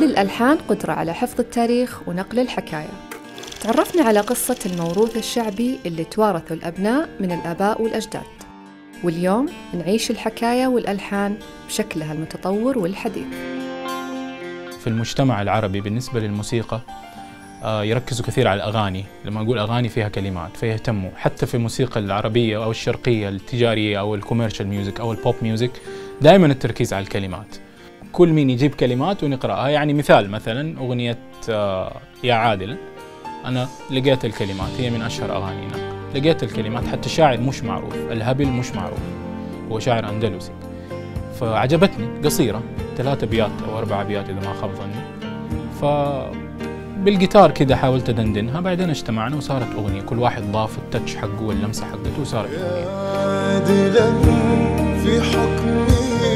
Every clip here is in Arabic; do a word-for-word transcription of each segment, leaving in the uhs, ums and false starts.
للألحان قدرة على حفظ التاريخ ونقل الحكاية. تعرفنا على قصة الموروث الشعبي اللي توارثه الأبناء من الآباء والأجداد، واليوم نعيش الحكاية والألحان بشكلها المتطور والحديث. في المجتمع العربي بالنسبة للموسيقى يركزوا كثير على الأغاني. لما أقول أغاني فيها كلمات فيهتموا، حتى في الموسيقى العربية أو الشرقية التجارية أو الكوميرشال ميوزك أو البوب ميوزك دائما التركيز على الكلمات. كل مين يجيب كلمات ونقرأها. يعني مثال مثلا أغنية يا عادل، أنا لقيت الكلمات، هي من أشهر أغانينا، لقيت الكلمات، حتى الشاعر مش معروف، الهبل مش معروف، هو شاعر أندلسي، فعجبتني، قصيرة ثلاث أبيات أو أربع أبيات إذا ما خاب ظني، فبالجيتار كده حاولت أدندنها، بعدين اجتمعنا وصارت أغنية، كل واحد ضاف التتش حقه واللمسة حقته وصارت أغنية. عادلا في حكمه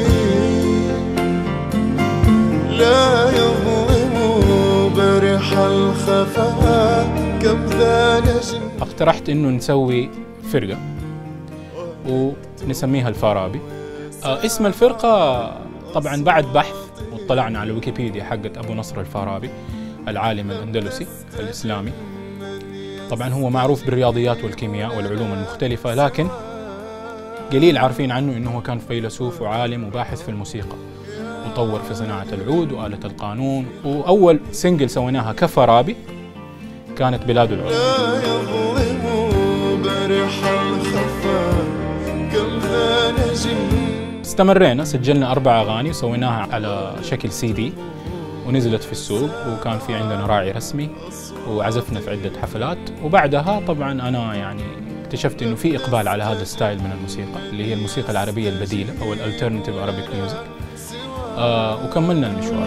لا يظلم برح الخفاء كم ذا نجم. اقترحت إنه نسوي فرقة ونسميها الفارابي. آه اسم الفرقة طبعا بعد بحث واطلعنا على ويكيبيديا حقت أبو نصر الفارابي العالم الأندلسي الإسلامي. طبعا هو معروف بالرياضيات والكيمياء والعلوم المختلفة، لكن قليل عارفين عنه إنه هو كان فيلسوف وعالم وباحث في الموسيقى، وطور في صناعة العود وآلة القانون. وأول سنجل سويناها كفارابي كانت بلاد العود. لا يظلم برح الخفاء كم ذا نجم. استمرينا، سجلنا أربع أغاني وسويناها على شكل سي دي ونزلت في السوق، وكان في عندنا راعي رسمي وعزفنا في عدة حفلات. وبعدها طبعا أنا يعني اكتشفت إنه في إقبال على هذا الستايل من الموسيقى اللي هي الموسيقى العربية البديلة أو الالترناتيف عربيك ميوزك. آه وكملنا المشوار.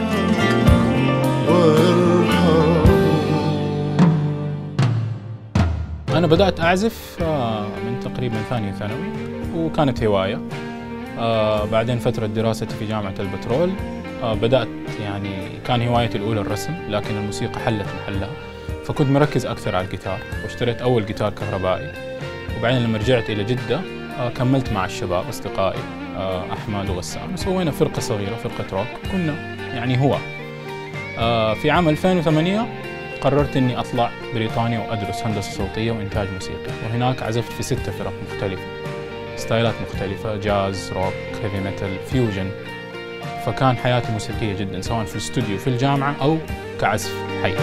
أنا بدأت أعزف آه من تقريبا ثانية ثانوي، وكانت هواية. آه بعدين فترة دراستي في جامعة البترول آه بدأت، يعني كان هوايتي الأولى الرسم، لكن الموسيقى حلت محلها، فكنت مركز أكثر على الجيتار، واشتريت أول جيتار كهربائي. وبعدين لما رجعت إلى جدة آه كملت مع الشباب أصدقائي آه أحمد وغسان، وسوينا فرقة صغيرة، فرقة روك، كنا يعني هو. آه في عام ألفين وثمانية قررت إني أطلع بريطانيا وأدرس هندسة صوتية وإنتاج موسيقي، وهناك عزفت في ستة فرق مختلفة، ستايلات مختلفة، جاز، روك، هيفي ميتال، فيوجن. فكان حياتي موسيقية جدا، سواء في الاستوديو في الجامعة أو كعزف حي.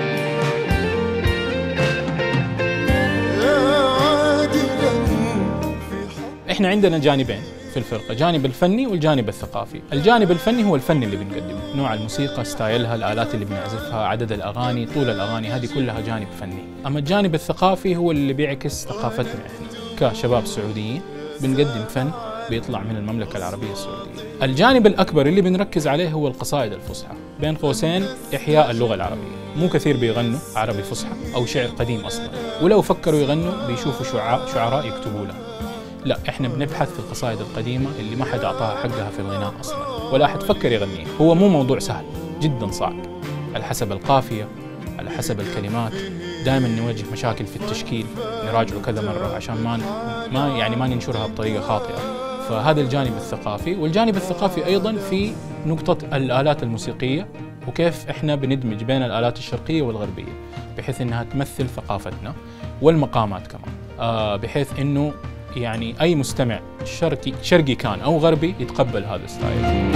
إحنا عندنا جانبين في الفرقة، جانب الفني والجانب الثقافي. الجانب الفني هو الفن اللي بنقدمه، نوع الموسيقى، ستايلها، الآلات اللي بنعزفها، عدد الأغاني، طول الأغاني، هذه كلها جانب فني. أما الجانب الثقافي هو اللي بيعكس ثقافتنا إحنا كشباب سعوديين، بنقدم فن بيطلع من المملكة العربية السعودية. الجانب الأكبر اللي بنركز عليه هو القصائد الفصحى، بين قوسين إحياء اللغة العربية. مو كثير بيغنوا عربي فصحى أو شعر قديم أصلا، ولو فكروا يغنوا بيشوفوا شعراء, شعراء يكتبوا له. لا، إحنا بنبحث في القصائد القديمة اللي ما حد أعطاها حقها في الغناء أصلا، ولا حد فكر يغنيها. هو مو موضوع سهل، جدا صعب، على حسب القافية، على حسب الكلمات. دائما نواجه مشاكل في التشكيل، نراجعه كذا مرة عشان ما ما يعني ما ننشرها بطريقة خاطئة. فهذا الجانب الثقافي. والجانب الثقافي أيضا في نقطة الآلات الموسيقية، وكيف إحنا بندمج بين الآلات الشرقية والغربية بحيث إنها تمثل ثقافتنا، والمقامات كمان، آه بحيث إنه يعني أي مستمع شرقي شرقي كان أو غربي يتقبل هذا الستايل.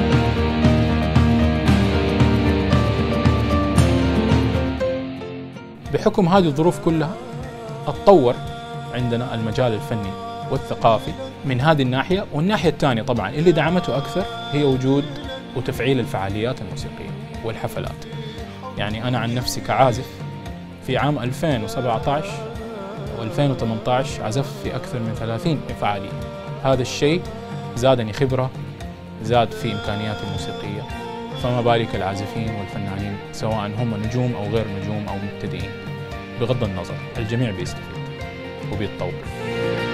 بحكم هذه الظروف كلها اتطور عندنا المجال الفني والثقافي من هذه الناحية. والناحية الثانية طبعا اللي دعمته أكثر هي وجود وتفعيل الفعاليات الموسيقية والحفلات. يعني أنا عن نفسي كعازف في عام ألفين وسبعة عشر وألفين وثمانية عشر عزفت في أكثر من ثلاثين فعالية. هذا الشيء زادني خبرة، زاد في إمكانياتي الموسيقية، فما بالك العازفين والفنانين سواء هم نجوم أو غير نجوم أو مبتدئين. بغض النظر الجميع بيستفيد وبيتطور.